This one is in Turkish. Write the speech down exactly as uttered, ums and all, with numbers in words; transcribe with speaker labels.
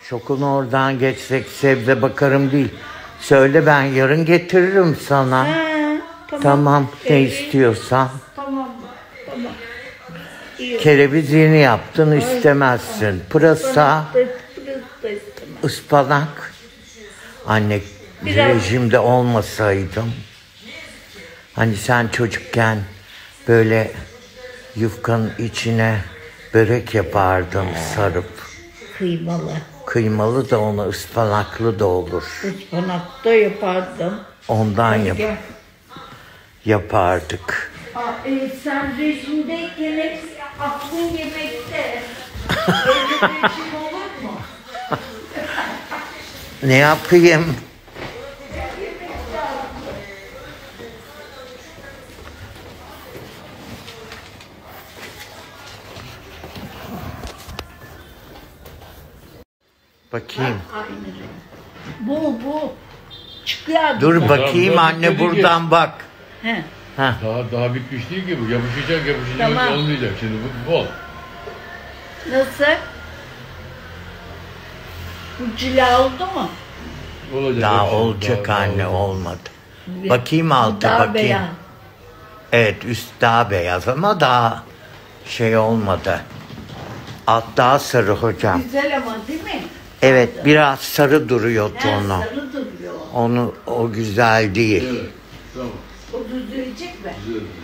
Speaker 1: Şokun oradan geçsek sebze bakarım değil. Söyle ben yarın getiririm sana.
Speaker 2: Ha, tamam.
Speaker 1: Tamam ne
Speaker 2: Ee,
Speaker 1: istiyorsan.
Speaker 2: Tamam. Tamam. İyi.
Speaker 1: Kereviz yeni yaptın istemezsin. Pırasa,
Speaker 2: Pırasa istemem.
Speaker 1: ıspanak. Anne
Speaker 2: Biraz-
Speaker 1: rejimde olmasaydım. Hani sen çocukken böyle yufkanın içine börek yapardın sarıp.
Speaker 2: Kıymalı.
Speaker 1: Kıymalı da onu ıspanaklı da olur.
Speaker 2: Ispanak da yapardım.
Speaker 1: Ondan yap
Speaker 2: Gel.
Speaker 1: yapardık.
Speaker 2: Aa, e, sen rejimdeyken hep aklın yemekte. Evde rejim olur mu?
Speaker 1: Ne yapayım? Bakayım.
Speaker 2: Aynı renk. Bu bu. Çıkıyor.
Speaker 1: Dur
Speaker 2: bize.
Speaker 1: bakayım
Speaker 3: Tamam,
Speaker 1: anne
Speaker 3: dedi
Speaker 1: buradan
Speaker 3: ki-
Speaker 1: bak.
Speaker 2: He.
Speaker 1: Heh.
Speaker 3: Daha daha bitmiş değil ki bu. Yapışacak yapışacak
Speaker 2: Tamam.
Speaker 3: olmayacak. Şimdi bu bol.
Speaker 2: Nasıl? Bu cila oldu mu?
Speaker 3: Olacak.
Speaker 1: Daha
Speaker 3: hepsi.
Speaker 1: olacak
Speaker 3: Daha-
Speaker 1: anne
Speaker 3: daha
Speaker 1: olmadı. Bakayım altı
Speaker 2: Daha
Speaker 1: bakayım.
Speaker 2: beyaz.
Speaker 1: Evet üst daha beyaz ama daha şey olmadı. Alt daha sarı hocam.
Speaker 2: Güzel ama değil mi?
Speaker 1: Evet biraz sarı duruyor
Speaker 2: He,
Speaker 1: tonu.
Speaker 2: sarı duruyor.
Speaker 1: Onu o güzel değil.
Speaker 3: Evet. Tamam.
Speaker 2: O düzülecek mi?
Speaker 3: Güzel.